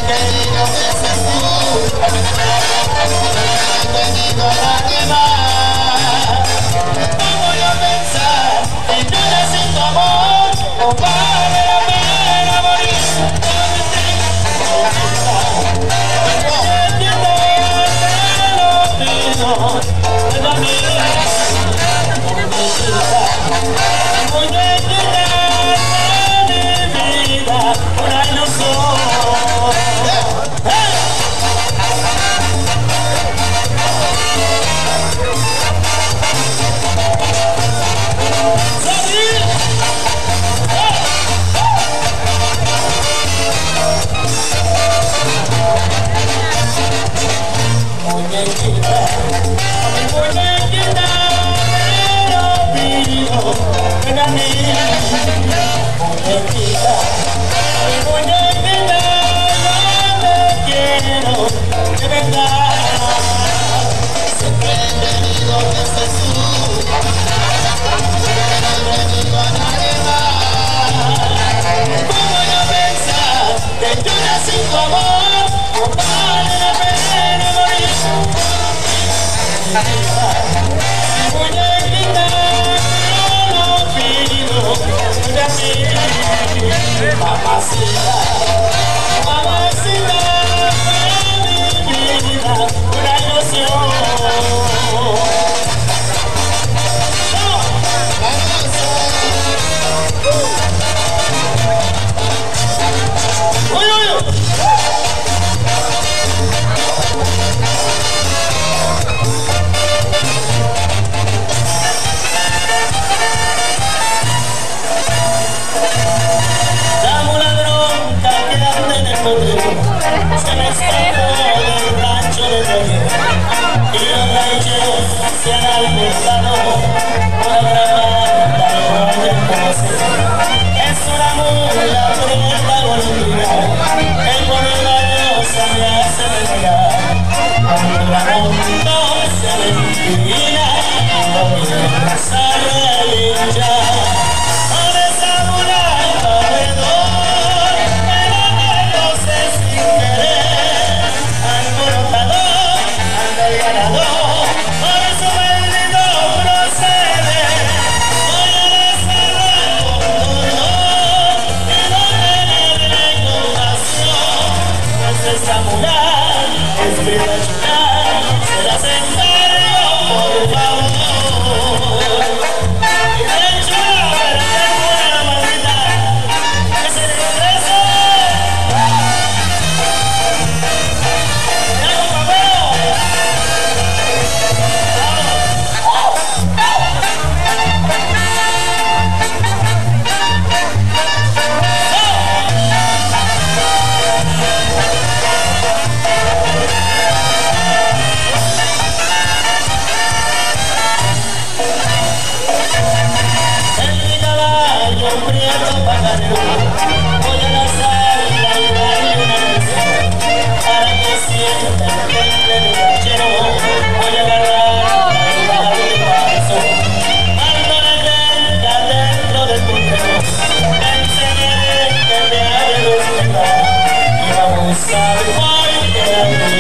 querido que seas tú, venido a quemar. No voy a pensar en nada sin tu amor, no vale la pena morir. Se me escapó del rancho de Roger y los rancheros se han alborotado por atrapar la joya como sea. Es una mula prieta golondrina, el poderoso me hace renegar. Cuando la monta se mentira, no me sale linchar. Voy a lanzar la vida y una canción para que sienta el temple de un ranchero. Voy a agarrar la vida de mi corazón, ando la lenta dentro del puntero. Te enseñaré que me ha de respetar y vamos a ver hoy que